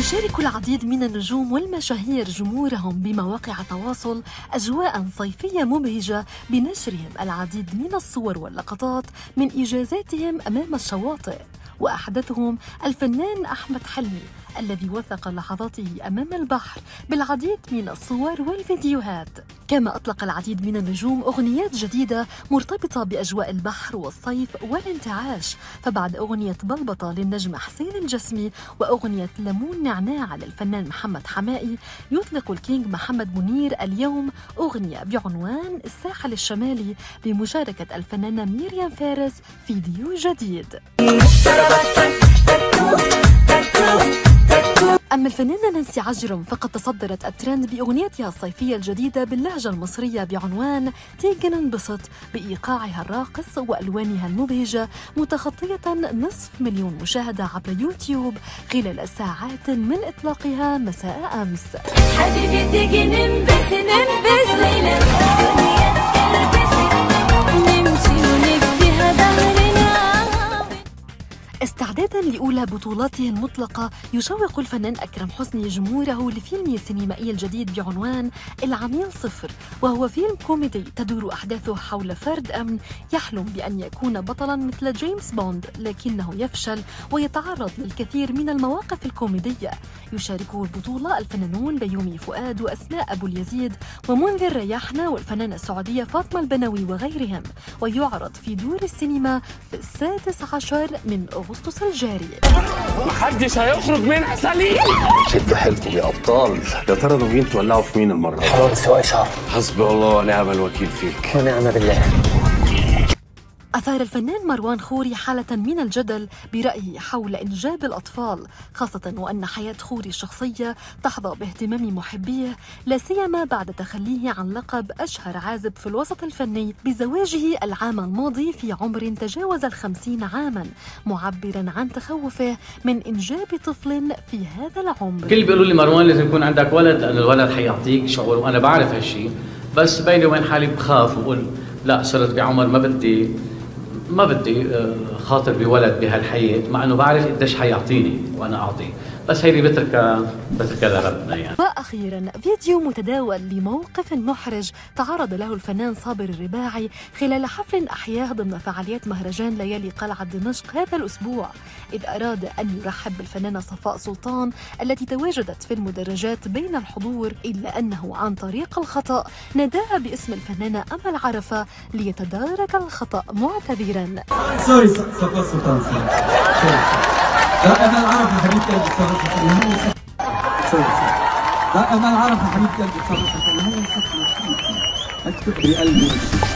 يشارك العديد من النجوم والمشاهير جمهورهم بمواقع التواصل أجواء صيفية مبهجة بنشرهم العديد من الصور واللقطات من إجازاتهم أمام الشواطئ، وأحدثهم الفنان أحمد حلمي الذي وثق لحظاته أمام البحر بالعديد من الصور والفيديوهات. كما أطلق العديد من النجوم أغنيات جديدة مرتبطة بأجواء البحر والصيف والانتعاش، فبعد أغنية بلبطة للنجم حسين الجسمي وأغنية ليمون نعناع للفنان محمد حمائي، يطلق الكينج محمد منير اليوم أغنية بعنوان الساحل الشمالي بمشاركة الفنانة ميريام فارس فيديو جديد. أما الفنانة نانسي عجرم فقد تصدرت الترند بأغنيتها الصيفية الجديدة باللهجة المصرية بعنوان تيجي ننبسط، بإيقاعها الراقص وألوانها المبهجة، متخطية 500,000 مشاهدة عبر يوتيوب خلال ساعات من إطلاقها مساء أمس. حبيبي تيجي ننبسط استعدادا لأولى بطولاته المطلقة، يشوق الفنان أكرم حسني جمهوره لفيلمه السينمائي الجديد بعنوان العميل صفر، وهو فيلم كوميدي تدور أحداثه حول فرد أمن يحلم بأن يكون بطلا مثل جيمس بوند، لكنه يفشل ويتعرض للكثير من المواقف الكوميدية. يشاركه البطولة الفنانون بيومي فؤاد وأسماء أبو اليزيد ومنذر رياحنا والفنانة السعودية فاطمة البنوي وغيرهم، ويعرض في دور السينما في 16 من أغسطس الجاري. محدش هيخرج منها سليم. شدوا حيلكم يا ابطال. يا ترى ناويين تولعوا في مين المره دي؟ خلاص سواء شهر. حسبي الله ونعم الوكيل فيك. ونعم بالله. أثار الفنان مروان خوري حالة من الجدل برأيه حول إنجاب الأطفال، خاصة وأن حياة خوري الشخصية تحظى باهتمام محبيه، لا سيما بعد تخليه عن لقب أشهر عازب في الوسط الفني بزواجه العام الماضي في عمر تجاوز 50 عاما، معبرا عن تخوفه من إنجاب طفل في هذا العمر. كل بيقولوا لي مروان لازم يكون عندك ولد لأن الولد حيعطيك شعور، وأنا بعرف هالشيء، بس بيني وبين حالي بخاف وبقول لا، صرت بعمر ما بدي خاطر بولد بهالحياة، مع انه بعرف قديش حيعطيني وانا اعطيه، بس هيدي بتركها لربنا يعني. واخيرا فيديو متداول لموقف محرج تعرض له الفنان صابر الرباعي خلال حفل احياه ضمن فعاليات مهرجان ليالي قلعة دمشق هذا الاسبوع، اذ اراد ان يرحب بالفنانة صفاء سلطان التي تواجدت في المدرجات بين الحضور، الا انه عن طريق الخطأ ناداها باسم الفنانة امل عرفة ليتدارك الخطأ معتذرا. سوري صفاء سلطان. لا أمل عرفة حبيبتي قلبي تصرفت. لا أمل عرفة حبيبتي قلبي تصرفت. أكتب بقلبي.